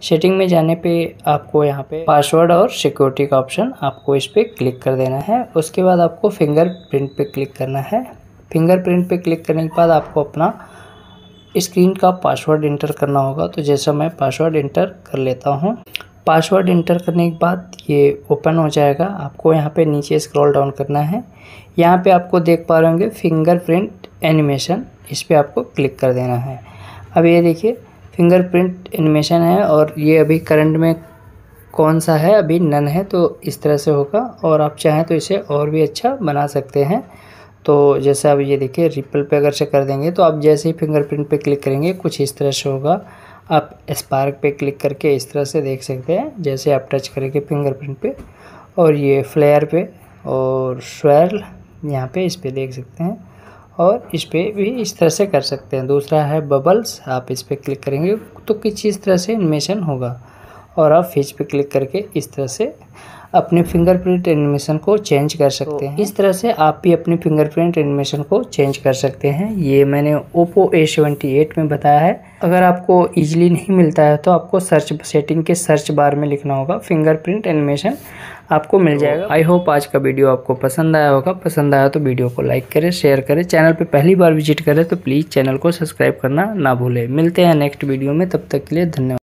Setting में जाने पे आपको यहाँ पे पासवर्ड और सिक्योरिटी का ऑप्शन आपको इस पर क्लिक कर देना है। उसके बाद आपको फिंगरप्रिंट पे क्लिक करना है। फिंगरप्रिंट पे क्लिक करने के बाद आपको अपना स्क्रीन का पासवर्ड इंटर करना होगा। तो जैसा मैं पासवर्ड इंटर कर लेता हूँ। पासवर्ड इंटर करने के बाद ये ओपन हो जाएगा। आपको यहाँ पे नीचे स्क्रॉल डाउन करना है। यहाँ पे आपको देख पा रहे होंगे फिंगरप्रिंट एनिमेशन, इस पर आपको क्लिक कर देना है। अब ये देखिए फिंगरप्रिंट एनिमेशन है और ये अभी करंट में कौन सा है, अभी नन है, तो इस तरह से होगा। और आप चाहें तो इसे और भी अच्छा बना सकते हैं। तो जैसे अब ये देखिए रिपल पे अगर से कर देंगे तो आप जैसे ही फिंगरप्रिंट पे क्लिक करेंगे कुछ इस तरह से होगा। आप स्पार्क पे क्लिक करके इस तरह से देख सकते हैं, जैसे आप टच करेंगे फिंगरप्रिंट पे। और ये फ्लेयर पे और स्वेल यहाँ पे इस पे देख सकते हैं, और इस पे भी इस तरह से कर सकते हैं। दूसरा है बबल्स, आप इस पे क्लिक करेंगे तो कुछ इस तरह से एनिमेशन होगा। और आप फेस पे क्लिक करके इस तरह से अपने फिंगरप्रिंट एनिमेशन को चेंज कर सकते हैं। इस तरह से आप भी अपनी फिंगरप्रिंट एनिमेशन को चेंज कर सकते हैं। ये मैंने Oppo A78 में बताया है। अगर आपको इजीली नहीं मिलता है तो आपको सेटिंग के सर्च बार में लिखना होगा फिंगरप्रिंट एनिमेशन, आपको मिल जाएगा। आई होप आज का वीडियो आपको पसंद आया होगा। पसंद आया तो वीडियो को लाइक करें, शेयर करें। चैनल पे पहली बार विजिट करें तो प्लीज़ चैनल को सब्सक्राइब करना ना भूलें। मिलते हैं नेक्स्ट वीडियो में, तब तक के लिए धन्यवाद।